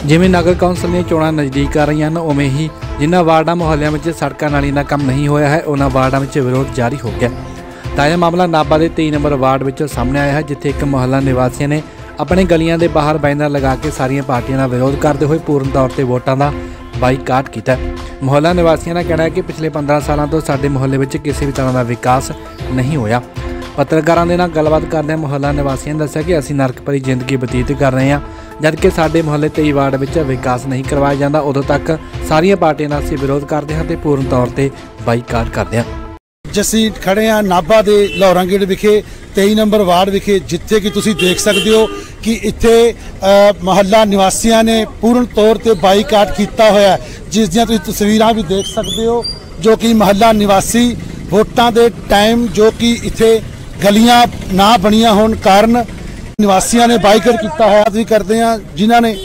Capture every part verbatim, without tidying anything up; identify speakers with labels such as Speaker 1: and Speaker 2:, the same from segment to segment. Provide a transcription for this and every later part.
Speaker 1: जिवें नगर कौंसल ਦੀਆਂ ਚੋਣਾਂ नज़दीक आ रही हैं उवें ही जिन्हां वार्डां ਮੁਹੱਲਿਆਂ ਵਿੱਚ सड़कों नाली ਦਾ ਕੰਮ नहीं होया है उन्हां वार्डां ਵਿੱਚ विरोध जारी हो गया। ताज़ा मामला नाभा के तेई नंबर वार्ड ਵਿੱਚ सामने आया है जिथे एक ਮੁਹੱਲਾ निवासियों ने अपने गलियां के बाहर बैनर लगा के सारिया पार्टियों का विरोध करते हुए पूर्ण तौर पर वोटों का बाईकाट किया। ਮੁਹੱਲਾ निवासियों का कहना है कि पिछले पंद्रह सालों तो साडे मुहल्ले में किसी भी तरह का विकास नहीं होया। पत्रकारों के नाल गलबात करदे मुहल्ला निवासियों ने दस्सिया कि असीं नरक भरी जिंदगी बतीत कर रहे हैं, जबकि साडे मुहल्ले तेई वार्ड में विकास नहीं करवाया जाता। उदों तक सारिया पार्टियों का असीं विरोध करते हैं तो पूर्ण तौर पर बाईकाट करते हैं।
Speaker 2: जसी खड़े हैं नाभा के लाहौरा गेट विखे तेई नंबर वार्ड विखे, जिथे कि तुसीं देख सकते हो कि इत्थे मुहल्ला निवासियों ने पूर्ण तौर पर बाईकाट किया होया, जिस दियां तुसीं तस्वीरां भी देख सकते हो। जो कि मुहल्ला निवासी वोटां दे टाइम जो कि इत्थे गलियां ना बनिया होने कारण निवासियों ने बाईकाट किया है। भी करते हैं जिन्हों ने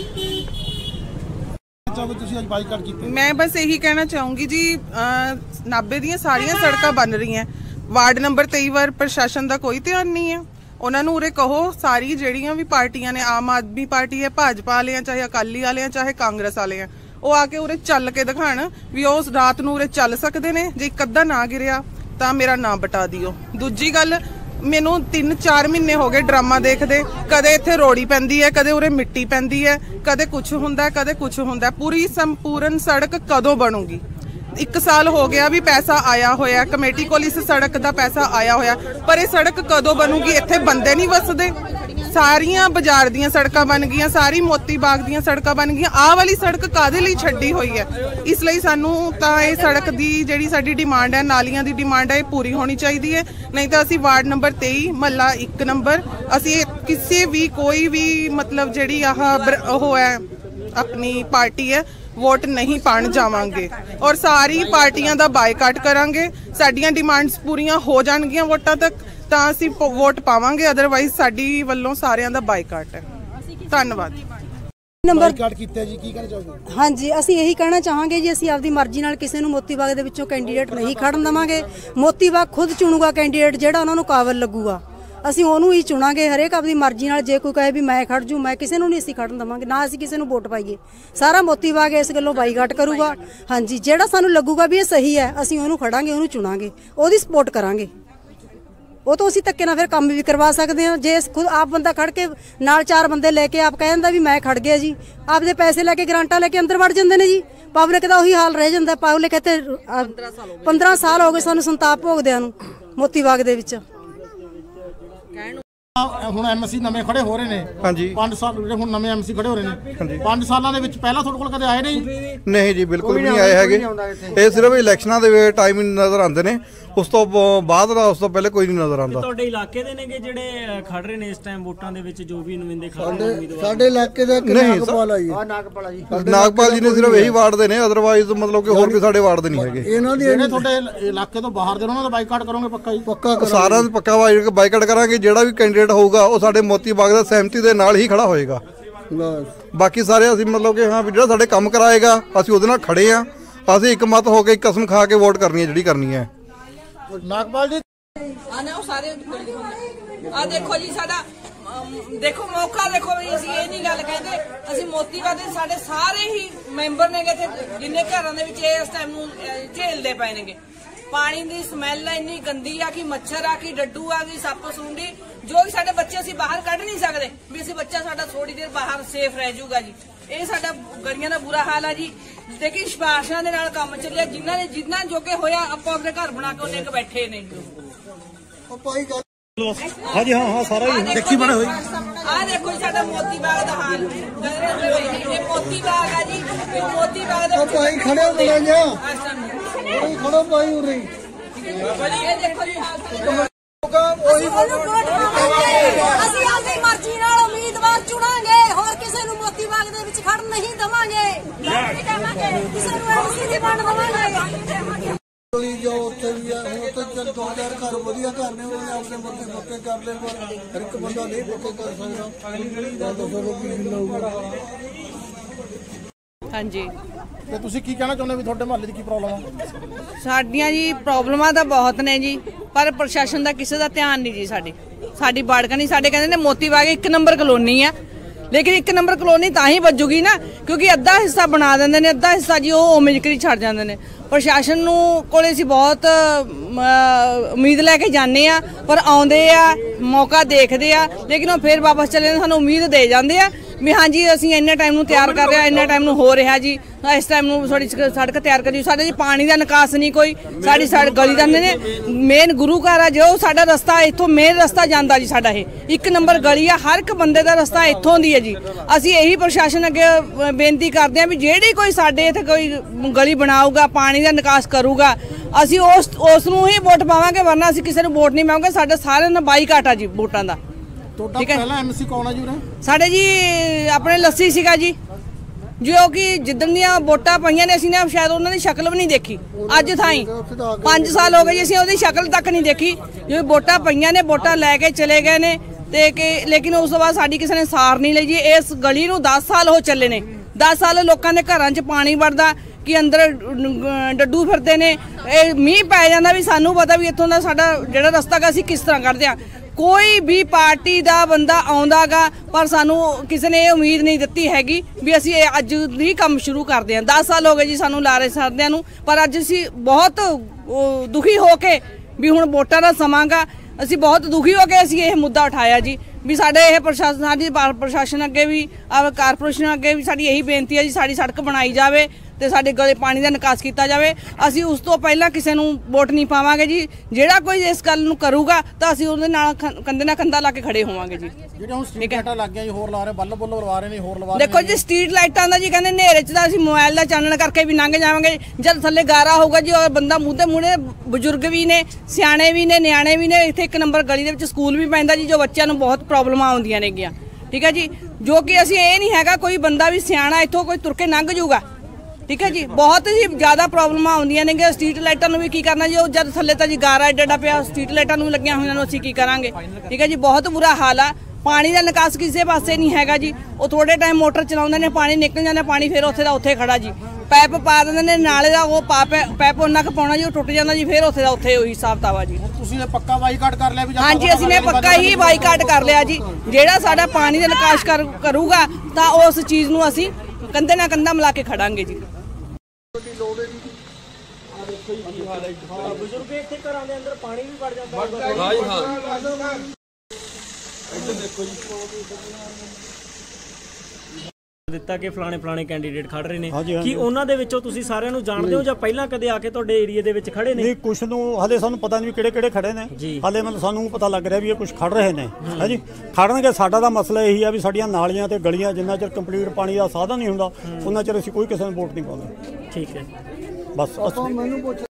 Speaker 3: मैं बस यही कहना चाहूँगी जी, नाभे दी सारिया सड़क बन रही हैं, वार्ड नंबर तेई वार प्रशासन का कोई ध्यान नहीं है। उन्होंने उरे कहो सारी जड़ियाँ भी पार्टियां ने, आम आदमी पार्टी है, भाजपा वाले हैं, चाहे अकाली वाले हैं, चाहे कांग्रेस वाले हैं, वो आके उरे चल के दिखाण भी उस रात नूं उरे चल सकते हैं। जे एक अद्धा ना गिरिया तो मेरा नाम बटा दिओ। दूजी गल, मैनू तीन चार महीने हो गए ड्रामा देखते, कदे इत्थे रोड़ी पैंदी है, कदे उरे मिट्टी पैंदी है, कदे कुछ हुंदा कदे कुछ हुंदा। पूरी संपूर्ण सड़क कदों बनूगी? एक साल हो गया भी पैसा आया होया कमेटी कोल, इस सड़क का पैसा आया होया, पर यह सड़क कदों बनूगी? इत्थे बंदे नहीं वसदे। सारियां बाजार दियां सड़कां बन गईयां, सारी मोती बाग दियां सड़कां बन गईयां, आह वाली सड़क कादे लई छड्डी होई है? इसलिए सानू तां इह सड़क दी जिहड़ी साडी डिमांड है, नालियां दी डिमांड है, पूरी होनी चाहिदी है। नहीं तो असीं वार्ड नंबर तेई महल्ला एक नंबर असीं किसी भी कोई भी मतलब जिहड़ी आह ओह है अपनी पार्टी है वोट नहीं पाण जावांगे और सारी पार्टियां दा बायकाट करांगे। साडियां डिमांड्स पूरीआं हो जाणगियां वोटां तक ਤਾਂ ਅਸੀਂ वोट पावांगे, अदरवाइज साडी ਵੱਲੋਂ ਸਾਰਿਆਂ ਦਾ ਬਾਈਕਾਟ ਹੈ। ਧੰਨਵਾਦ।
Speaker 2: ਨੰਬਰ ਬਾਈਕਾਟ ਕੀਤਾ ਜੀ, ਕੀ ਕਹਿਣਾ ਚਾਹੋਗੇ?
Speaker 4: ਹਾਂਜੀ, ਅਸੀਂ ਇਹੀ ਕਹਿਣਾ ਚਾਹਾਂਗੇ ਜੀ, ਅਸੀਂ ਆਪਦੀ ਮਰਜ਼ੀ ਨਾਲ ਕਿਸੇ ਨੂੰ ਮੋਤੀ ਬਾਗ ਦੇ ਵਿੱਚੋਂ ਕੈਂਡੀਡੇਟ ਨਹੀਂ ਖੜਨ ਦੇਵਾਂਗੇ। ਮੋਤੀ ਬਾਗ ਖੁਦ ਚੁਣੂਗਾ ਕੈਂਡੀਡੇਟ ਜਿਹੜਾ ਉਹਨਾਂ ਨੂੰ ਕਾਬਲ ਲੱਗੂਗਾ, ਅਸੀਂ ਉਹਨੂੰ ਹੀ ਚੁਣਾਂਗੇ। ਹਰੇਕ ਆਪਦੀ ਮਰਜ਼ੀ ਨਾਲ, ਜੇ ਕੋਈ ਕਹੇ ਵੀ ਮੈਂ ਖੜ ਜੂ, ਮੈਂ ਕਿਸੇ ਨੂੰ ਨਹੀਂ ਅਸੀਂ ਖੜਨ ਦੇਵਾਂਗੇ, ਨਾ ਅਸੀਂ ਕਿਸੇ ਨੂੰ ਵੋਟ ਪਾਈਏ। ਸਾਰਾ ਮੋਤੀ ਬਾਗ ਇਸ ਗੱਲੋਂ ਬਾਈਕਾਟ ਕਰੂਗਾ। ਹਾਂਜੀ, ਜਿਹੜਾ ਸਾਨੂੰ ਲੱਗੂਗਾ ਵੀ ਇਹ ਸਹੀ ਹੈ ਅਸੀਂ ਉਹਨੂੰ ਖੜਾਂਗੇ, ਉਹਨੂੰ ਚੁਣਾਂਗੇ, ਉਹਦੀ ਸਪੋਰਟ ਕਰਾਂਗੇ। वो तो उसी तक ना फिर काम भी करवा सकते हैं। जे खुद आप बंदा खड़ के नाल चार बंदे लेके आप कह दिंदा भी मैं खड़ गया जी, आपदे पैसे लेके ग्रांटा लेके अंदर वड़ जाते हैं जी। पब्लिक का उही हाल रह जाता। पब्लिक इत्थे पंद्रह साल हो गए सानू संताप भोगदियां नूं मोती बाग दे विच।
Speaker 2: ਹੁਣ ਐਮਸੀ ਨਵੇਂ ਖੜੇ ਹੋ ਰਹੇ ਨੇ। ਹਾਂਜੀ, ਪੰਜ ਸਾਲ ਜਿਹੜੇ ਹੁਣ ਨਵੇਂ ਐਮਸੀ ਖੜੇ ਹੋ ਰਹੇ ਨੇ, ਪੰਜ ਸਾਲਾਂ ਦੇ ਵਿੱਚ ਪਹਿਲਾਂ ਤੁਹਾਡੇ ਕੋਲ ਕਦੇ ਆਏ ਨਹੀਂ?
Speaker 5: ਨਹੀਂ ਜੀ, ਬਿਲਕੁਲ ਵੀ ਨਹੀਂ ਆਏ ਹੈਗੇ। ਇਹ ਸਿਰਫ ਇਲੈਕਸ਼ਨਾਂ ਦੇ ਟਾਈਮ ਹੀ ਨਜ਼ਰ ਆਉਂਦੇ ਨੇ, ਉਸ ਤੋਂ ਬਾਅਦ ਦਾ ਉਸ ਤੋਂ ਪਹਿਲੇ ਕੋਈ ਨਹੀਂ ਨਜ਼ਰ ਆਉਂਦਾ।
Speaker 6: ਤੁਹਾਡੇ ਇਲਾਕੇ ਦੇ ਨੇਗੇ ਜਿਹੜੇ ਖੜ ਰਹੇ ਨੇ ਇਸ ਟਾਈਮ ਵੋਟਾਂ ਦੇ ਵਿੱਚ, ਜੋ ਵੀ ਨੁਮਾਇੰਦੇ ਖੜ ਰਹੇ ਨੇ?
Speaker 2: ਸਾਡੇ ਇਲਾਕੇ ਦਾ ਨਾਗਪਾਲ ਆ ਜੀ। ਆ ਨਾਗਪਾਲ ਜੀ,
Speaker 5: ਨਾਗਪਾਲ ਜੀ ਨੇ ਸਿਰਫ ਇਹੀ ਵਾਰਡ ਦੇ ਨੇ, ਅਦਰਵਾਈਜ਼ ਮਤਲਬ ਕਿ ਹੋਰ ਵੀ ਸਾਡੇ ਵਾਰਡ ਦੇ ਨਹੀਂ ਹੈਗੇ।
Speaker 2: ਇਹਨਾਂ ਦੀ ਜਿਹੜੇ ਤੁਹਾਡੇ ਇਲਾਕੇ ਤੋਂ ਬਾਹਰ ਦੇ ਉਹਨਾਂ ਦਾ ਬਾਈਕਾਟ ਕਰੋਗੇ? ਪੱਕਾ ਜੀ, ਪੱਕਾ
Speaker 5: ਸਾਰਿਆਂ ਦਾ ਪੱਕਾ ਬਾਈਕਾਟ ਕਰਾਂਗੇ। ਜਿਹੜਾ ਵੀ ਕੈਂਡੀਡੇਟ ਹੋਊਗਾ ਉਹ ਸਾਡੇ ਮੋਤੀ ਬਾਗ ਦਾ ਸਹਿਮਤੀ ਦੇ ਨਾਲ ਹੀ ਖੜਾ ਹੋਏਗਾ। ਬਾਕੀ ਸਾਰੇ ਅਸੀਂ ਮਤਲਬ ਕਿ ਹਾਂ ਵੀ ਜਿਹੜਾ ਸਾਡੇ ਕੰਮ ਕਰਾਏਗਾ ਅਸੀਂ ਉਹਦੇ ਨਾਲ ਖੜੇ ਆ। ਅਸੀਂ ਇੱਕ ਮਤ ਹੋ ਕੇ ਇੱਕ ਕਸਮ ਖਾ ਕੇ ਵੋਟ ਕਰਨੀ ਹੈ ਜਿਹੜੀ ਕਰਨੀ ਹੈ।
Speaker 2: नागपाल जी
Speaker 7: आने सारे आ देखो जी साडा देखो मौका देखो भी ਅਸੀਂ ਇਹ ਨਹੀਂ ਗੱਲ ਕਹਿੰਦੇ, ਅਸੀਂ ਮੋਤੀ ਬਾਗ ਦੇ ਸਾਡੇ ਸਾਰੇ ਹੀ ਮੈਂਬਰ ਨੇਗੇ ਇੱਥੇ ਜਿੰਨੇ ਘਰਾਂ ਦੇ ਵਿੱਚ ਇਸ ਟਾਈਮ ਨੂੰ ਝੇਲਦੇ ਪਏ ਨੇਗੇ। ਪਾਣੀ ਦੀ ਸਮੈਲ ਇੰਨੀ ਗੰਦੀ ਆ ਕਿ ਮੱਛਰ ਆ ਕਿ ਡੱਡੂ ਆ ਕਿ ਸੱਪ ਸੁੰਡੀ, ਜੋ ਕਿ ਸਾਡੇ ਬੱਚੇ ਅਸੀਂ ਬਾਹਰ ਕੱਢ ਨਹੀਂ ਸਕਦੇ ਵੀ ਅਸੀਂ ਬੱਚਾ ਸਾਡਾ ਥੋੜੀ ਦੇਰ ਬਾਹਰ ਸੇਫ ਰਹਿ ਜਾਊਗਾ ਜੀ। ਇਹ ਸਾਡਾ ਗਲੀਆਂ ਦਾ ਬੁਰਾ ਹਾਲ ਆ ਜੀ। ਲੇਕਿਨ ਸਿਫਾਰਸ਼ਾਂ ਦੇ ਨਾਲ ਕੰਮ ਚੱਲਿਆ, ਜਿਨ੍ਹਾਂ ਨੇ ਜਿੰਨਾ ਜੋਗੇ ਹੋਇਆ ਆਪਾਂ ਆਪਣੇ ਘਰ ਬਣਾ ਕੇ ਉਹਨੇ ਇੱਕ ਬੈਠੇ ਨੇ।
Speaker 2: ਹਾਂਜੀ ਹਾਂ ਹਾਂ ਸਾਰਾ ਹੀ ਦੇਖੀ ਬਣੇ ਹੋਈ।
Speaker 7: ਆ ਦੇਖੋ ਜੀ ਸਾਡਾ ਮੋਤੀ ਬਾਗ ਦਾ ਹਾਲ, ਇਹ ਮੋਤੀ ਬਾਗ ਆ ਜੀ। ਮੋਤੀ ਬਾਗ ਦਾ
Speaker 2: ਭਾਈ ਖੜੇ ਹੋ ਗਿਆ ਉਹ ਖੜੋ ਭਾਈ ਹੋ ਰਹੀ।
Speaker 7: ਇਹ ਦੇਖੋ ਜੀ
Speaker 4: ਅਸੀਂ ਆਪਣੀ ਮਰਜ਼ੀ ਨਾਲ ਉਮੀਦਵਾਰ ਚੁਣਾਂਗੇ, ਹੋਰ ਕਿਸੇ ਨੂੰ ਮੋਤੀ ਬਾਗ ਦੇ ਵਿੱਚ ਖੜਨ ਨਹੀਂ ਦੇਵਾਂਗੇ। ਕਿਸੇ ਨੂੰ ਐਮਸੀ ਦੀ ਬਣ ਦੇਵਾਂਗੇ।
Speaker 2: ਜੋ ਉੱਥੇ ਵੀ ਆ ਹੁਣ ਤਾਂ ਚੱਲ ਦੋ ਹਜ਼ਾਰ ਘਰ ਵਧੀਆ ਘਰ ਨੇ, ਉਹਨੇ ਆਪਣੇ ਮੱਥੇ ਪੱਕੇ ਕਰ ਲਏ, ਪਰ ਹਰ ਇੱਕ ਬੰਦਾ ਨਹੀਂ ਪੱਕੇ ਕਰ ਸਕਦਾ।
Speaker 3: ਹਾਂਜੀ,
Speaker 2: ਤੇ ਤੁਸੀਂ ਕੀ ਕਹਿਣਾ ਚਾਹੁੰਦੇ ਵੀ ਤੁਹਾਡੇ ਮੁਹੱਲੇ ਦੀ ਕੀ ਪ੍ਰੋਬਲਮ ਆ?
Speaker 3: ਸਾਡੀਆਂ ਜੀ ਪ੍ਰੋਬਲਮਾਂ ਤਾਂ ਬਹੁਤ ਨੇ ਜੀ, ਪਰ ਪ੍ਰਸ਼ਾਸਨ ਦਾ ਕਿਸੇ ਦਾ ਧਿਆਨ ਨਹੀਂ ਜੀ। ਸਾਡੀ ਸਾਡੀ ਬਾੜਕਾ ਨਹੀਂ, ਸਾਡੇ ਕਹਿੰਦੇ ਨੇ ਮੋਤੀ ਬਾਗ ਇੱਕ ਨੰਬਰ ਕਲੋਨੀ ਆ,
Speaker 7: ਲੇਕਿਨ ਇੱਕ ਨੰਬਰ ਕਲੋਨੀ ਤਾਂ ਹੀ ਵੱਜੂਗੀ ਨਾ ਕਿਉਂਕਿ ਅੱਧਾ ਹਿੱਸਾ ਬਣਾ ਦਿੰਦੇ ਨੇ, ਅੱਧਾ ਹਿੱਸਾ ਜੀ ਉਹ ਉਵੇਂ ਜਿਕਰੀ ਛੱਡ ਜਾਂਦੇ ਨੇ। ਪ੍ਰਸ਼ਾਸਨ ਨੂੰ ਕੋਲੇ ਅਸੀਂ ਬਹੁਤ ਉਮੀਦ ਲੈ ਕੇ ਜਾਂਦੇ ਆ, ਪਰ ਆਉਂਦੇ ਆ ਮੌਕਾ ਦੇਖਦੇ ਆ ਲੇਕਿਨ ਉਹ ਫਿਰ ਵਾਪਸ ਚਲੇ ਜਾਂਦੇ। ਸਾਨੂੰ ਉਮੀਦ ਦੇ ਜਾਂਦੇ ਆ ਵੀ ਹਾਂਜੀ ਅਸੀਂ ਇੰਨੇ ਟਾਈਮ ਨੂੰ ਤਿਆਰ ਕਰ ਰਹੇ ਹਾਂ, ਇੰਨੇ ਟਾਈਮ ਨੂੰ ਹੋ ਰਿਹਾ ਜੀ, ਇਸ ਟਾਈਮ ਨੂੰ ਥੋੜੀ ਸੜਕ ਤਿਆਰ ਕਰੀ। ਸਾਡੇ ਜੀ ਪਾਣੀ ਦਾ ਨਿਕਾਸ ਨਹੀਂ ਕੋਈ, ਸਾਡੀ ਸੜਕ ਗਲੀ ਦਾ ਨੇ ਮੇਨ ਗੁਰੂ ਘਰ ਆ ਜੋ ਸਾਡਾ ਰਸਤਾ ਇੱਥੋਂ ਮੇਨ ਰਸਤਾ ਜਾਂਦਾ ਜੀ, ਸਾਡਾ ਇਹ ਇੱਕ ਨੰਬਰ ਗਲੀ ਆ, ਹਰ ਇੱਕ ਬੰਦੇ ਦਾ ਰਸਤਾ ਇੱਥੋਂ ਦੀ ਹੈ ਜੀ। ਅਸੀਂ ਇਹੀ ਪ੍ਰਸ਼ਾਸਨ ਅੱਗੇ ਬੇਨਤੀ ਕਰਦੇ ਹਾਂ ਵੀ ਜਿਹੜੀ ਕੋਈ ਸਾਡੇ ਇੱਥੇ ਕੋਈ ਗਲੀ ਬਣਾਊਗਾ, ਪਾਣੀ ਦਾ ਨਿਕਾਸ ਕਰੂਗਾ, ਅਸੀਂ ਉਸ ਉਸ ਨੂੰ ਹੀ ਵੋਟ ਪਾਵਾਂਗੇ, ਵਰਨਾ ਅਸੀਂ ਕਿਸੇ ਨੂੰ ਵੋਟ ਨਹੀਂ ਪਾਵਾਂਗੇ। ਸਾਡਾ ਸਾਰਿਆਂ ਦਾ ਬਾਈਕਾਟ ਆ ਜੀ ਵੋਟਾਂ ਦਾ।
Speaker 2: ਠੀਕ ਹੈ, ਪਹਿਲਾ ਐਮਸੀ ਕੌਣ ਆ ਜੀ ਉਰੇ?
Speaker 7: ਸਾਡੇ ਜੀ ਆਪਣੇ ਲੱਸੀ ਸੀਗਾ ਜੀ, ਜੋ ਕਿ ਜਿੱਦਣ ਦੀਆਂ ਵੋਟਾਂ ਪਈਆਂ ਨੇ ਅਸੀਂ ਨੇ ਸ਼ਾਇਦ ਉਹਨਾਂ ਦੀ ਸ਼ਕਲ ਵੀ ਨਹੀਂ ਦੇਖੀ ਅੱਜ ਥਾਈ ਪੰਜ ਸਾਲ ਹੋ ਗਏ ਜੀ, ਅਸੀਂ ਉਹਦੀ ਸ਼ਕਲ ਤੱਕ ਨਹੀਂ ਦੇਖੀ। ਜੋ ਵੋਟਾਂ ਪਈਆਂ ਨੇ ਵੋਟਾਂ ਲੈ ਕੇ ਚਲੇ ਗਏ ਨੇ ਤੇ ਕਿ ਲੇਕਿਨ ਉਸ ਤੋਂ ਬਾਅਦ ਸਾਡੀ ਕਿਸੇ ਨੇ ਸਾਰ ਨਹੀਂ ਲਈ ਜੀ। ਇਸ ਗਲੀ ਨੂੰ ਦਸ ਸਾਲ ਹੋ ਚੱਲੇ ਨੇ, ਦਸ ਸਾਲ ਲੋਕਾਂ ਦੇ ਘਰਾਂ 'ਚ ਪਾਣੀ ਵੜਦਾ ਕਿ ਅੰਦਰ ਡੱਡੂ ਫਿਰਦੇ ਨੇ। ਇਹ ਮੀਂਹ ਪੈ ਜਾਂਦਾ ਵੀ ਸਾਨੂੰ ਪਤਾ ਵੀ ਇੱਥੋਂ ਦਾ ਸਾਡਾ ਜਿਹੜਾ ਰਸਤਾ ਗਾ ਅਸੀਂ ਕਿਸ ਤਰ੍ਹਾਂ ਕੱਢਦੇ ਹਾਂ। ਕੋਈ ਵੀ ਪਾਰਟੀ ਦਾ ਬੰਦਾ ਆਉਂਦਾ ਗਾ ਪਰ ਸਾਨੂੰ ਕਿਸੇ ਨੇ ਇਹ ਉਮੀਦ ਨਹੀਂ ਦਿੱਤੀ ਹੈਗੀ ਵੀ ਅਸੀਂ ਇਹ ਅੱਜ ਹੀ ਕੰਮ ਸ਼ੁਰੂ ਕਰਦੇ ਹਾਂ। ਦਸ ਸਾਲ ਹੋ ਗਏ ਜੀ ਸਾਨੂੰ ਲਾਰੇ ਸਰਦਿਆਂ ਨੂੰ, ਪਰ ਅੱਜ ਅਸੀਂ ਬਹੁਤ ਦੁਖੀ ਹੋ ਕੇ ਵੀ ਹੁਣ ਵੋਟਾਂ ਦਾ ਸਮਾਂ ਗਾ, ਅਸੀਂ ਬਹੁਤ ਦੁਖੀ ਹੋ ਕੇ ਅਸੀਂ ਇਹ ਮੁੱਦਾ ਉਠਾਇਆ ਜੀ ਵੀ ਸਾਡੇ ਇਹ ਪ੍ਰਸ਼ਾਸਨ ਸਾਡੀ ਪ੍ਰਸ਼ਾਸਨ ਅੱਗੇ ਵੀ ਕਾਰਪੋਰੇਸ਼ਨ ਅੱਗੇ ਵੀ ਸਾਡੀ ਇਹੀ ਬੇਨਤੀ ਹੈ ਜੀ, ਸਾਡੀ ਸੜਕ ਬਣਾਈ ਜਾਵੇ ਤੇ ਸਾਡੇ ਗਲੇ ਪਾਣੀ ਦਾ ਨਿਕਾਸ ਕੀਤਾ ਜਾਵੇ। ਅਸੀਂ ਉਸ ਤੋਂ ਪਹਿਲਾਂ ਕਿਸੇ ਨੂੰ ਵੋਟ ਨਹੀਂ ਪਾਵਾਂਗੇ ਜੀ। ਜਿਹੜਾ ਕੋਈ ਇਸ ਗੱਲ ਨੂੰ ਕਰੂਗਾ ਤਾਂ ਅਸੀਂ ਉਹਦੇ ਨਾਲ ਕੰਧੇ ਨਾਲ ਕੰਧਾ ਲਾ ਕੇ ਖੜੇ ਹੋਵਾਂਗੇ ਜੀ।
Speaker 2: ਜਿਹੜੇ ਹੁਣ ਸਟਰੀਟ ਲਾਈਟਾਂ ਲੱਗ ਗਈਆਂ ਜੀ, ਹੋਰ ਲਾ ਰਹੇ ਬੱਲ ਬੁੱਲ ਲਵਾ ਰਹੇ ਨੇ, ਹੋਰ ਲਵਾ ਰਹੇ
Speaker 7: ਦੇਖੋ ਜੀ ਸਟਰੀਟ ਲਾਈਟਾਂ ਦਾ ਜੀ ਕਹਿੰਦੇ ਹਨੇਰੇ 'ਚ ਤਾਂ ਅਸੀਂ ਮੋਬਾਈਲ ਦਾ ਚਾਨਣ ਕਰਕੇ ਵੀ ਲੰਘ ਜਾਵਾਂਗੇ, ਜਦ ਥੱਲੇ ਗਾਰਾ ਹੋਊਗਾ ਜੀ ਔਰ ਬੰਦਾ ਮੂੰਹ ਤੇ ਮੂਹਰੇ ਬਜ਼ੁਰਗ ਵੀ ਨੇ, ਸਿਆਣੇ ਵੀ ਨੇ, ਨਿਆਣੇ ਵੀ ਨੇ। ਇੱਥੇ ਇੱਕ ਨੰਬਰ ਗਲੀ ਦੇ ਵਿੱਚ ਸਕੂਲ ਵੀ ਪੈਂਦਾ ਜੀ, ਜੋ ਬੱਚਿਆਂ ਨੂੰ ਬਹੁਤ ਪ੍ਰੋਬਲਮਾਂ ਆਉਂਦੀਆਂ ਨੇਗੀਆਂ। ਠੀਕ ਹੈ ਜੀ, ਜੋ ਕਿ ਅਸੀਂ ਇਹ ਨਹੀਂ ਹੈਗਾ ਕੋਈ ਬੰਦਾ ਵੀ ਸਿਆਣਾ ਇੱਥੋਂ ਕੋਈ ਤੁਰ ਕੇ ਲੰਘ ਜਾਊਗਾ। ਠੀਕ ਹੈ ਜੀ, ਬਹੁਤ ਹੀ ਜ਼ਿਆਦਾ ਪ੍ਰੋਬਲਮਾਂ ਆਉਂਦੀਆਂ ਨੇ। ਸਟਰੀਟ ਲਾਈਟਾਂ ਨੂੰ ਵੀ ਕੀ ਕਰਨਾ ਜੀ, ਉਹ ਜਦ ਥੱਲੇ ਤਾਂ ਜੀ ਗਾਰਾ ਏਡਾ ਏਡਾ ਪਿਆ, ਸਟਰੀਟ ਲਾਈਟਾਂ ਨੂੰ ਲੱਗੀਆਂ ਹੋਈਆਂ ਨੂੰ ਅਸੀਂ ਕੀ ਕਰਾਂਗੇ। ਠੀਕ ਹੈ ਜੀ, ਬਹੁਤ ਬੁਰਾ ਹਾਲ ਆ। ਪਾਣੀ ਦਾ ਨਿਕਾਸ ਕਿਸੇ ਪਾਸੇ ਨਹੀਂ ਹੈਗਾ ਜੀ। ਉਹ ਥੋੜੇ ਟਾਈਮ ਮੋਟਰ ਚਲਾਉਂਦੇ ਨੇ, ਪਾਣੀ ਨਿਕਲ ਜਾਂਦਾ, ਪਾਣੀ ਫਿਰ ਉੱਥੇ ਦਾ ਉੱਥੇ ਖੜਾ ਜੀ। ਪੈਪ ਪਾ ਦਿੰਦੇ ਨੇ ਨਾਲੇ ਦਾ, ਉਹ ਪੈਪ ਉਹਨਾਂ ਕੁ ਪਾਉਣਾ ਜੀ, ਉਹ ਟੁੱਟ ਜਾਂਦਾ ਜੀ, ਫਿਰ ਉੱਥੇ ਦਾ ਉੱਥੇ ਉਹੀ ਹਿਸਾਬ ਤਾਵਾ ਜੀ।
Speaker 2: ਤੁਸੀਂ ਇਹ ਪੱਕਾ ਬਾਈਕਾਟ ਕਰ ਲਿਆ ਵੀ?
Speaker 7: ਹਾਂਜੀ, ਅਸੀਂ ਨੇ ਪੱਕਾ ਹੀ ਬਾਈਕਾਟ ਕਰ ਲਿਆ ਜੀ। ਜਿਹੜਾ ਸਾਡਾ ਪਾਣੀ ਦਾ ਨਿਕਾਸ ਕਰੂਗਾ ਤਾਂ ਉਸ ਚੀਜ਼ ਨੂੰ ਅਸੀਂ ਕੰਧੇ ਨਾਲ ਕੰਧਾ ਮਿਲਾ ਕੇ ਖੜਾਂਗੇ ਜੀ।
Speaker 6: ਬਜ਼ੁਰਗ ਇੱਥੇ ਘਰਾਂ ਦੇ ਅੰਦਰ ਪਾਣੀ ਵੀ ਵੜ ਜਾਂਦਾ ਹੈ। ਹਾਂ ਜੀ ਹਾਂ, ਇੱਧਰ ਦੇਖੋ ਜੀ ਦਿੱਤਾ ਕਿ ਫਲਾਣੇ ਫਲਾਣੇ ਕੈਂਡੀਡੇਟ ਖੜ ਰਹੇ ਨੇ, ਕੀ ਉਹਨਾਂ ਦੇ ਵਿੱਚੋਂ ਤੁਸੀਂ ਸਾਰਿਆਂ ਨੂੰ ਜਾਣਦੇ ਹੋ ਜਾਂ ਪਹਿਲਾਂ ਕਦੇ ਆ ਕੇ ਤੁਹਾਡੇ ਏਰੀਆ ਦੇ ਵਿੱਚ ਖੜੇ ਨੇ?
Speaker 8: ਨਹੀਂ, ਕੁਛ ਨੂੰ ਹਲੇ ਸਾਨੂੰ ਪਤਾ ਨਹੀਂ ਕਿਹੜੇ ਕਿਹੜੇ ਖੜੇ ਨੇ, ਹਲੇ ਮਤਲਬ ਸਾਨੂੰ ਪਤਾ ਲੱਗ ਰਿਹਾ ਵੀ ਇਹ ਕੁਝ ਖੜ ਰਹੇ ਨੇ। ਹੈ ਜੀ, ਖੜਨਗੇ। ਸਾਡਾ ਤਾਂ ਮਸਲਾ ਇਹੀ ਆ ਵੀ ਸਾਡੀਆਂ ਨਾਲੀਆਂ ਤੇ ਗਲੀਆਂ ਜਿੰਨਾ ਚਿਰ ਕੰਪਲੀਟ ਪਾਣੀ ਦਾ ਸਾਧਨ ਨਹੀਂ ਹੁੰਦਾ ਉਹਨਾਂ ਚਿਰ ਅਸੀਂ ਕੋਈ ਕਿਸੇ ਨੂੰ ਵੋਟ ਨਹੀਂ ਪਾਉਂਦੇ।
Speaker 6: ਠੀਕ ਹੈ,
Speaker 8: ਬਸ।
Speaker 9: ਮੈਨੂੰ ਪੁੱਛ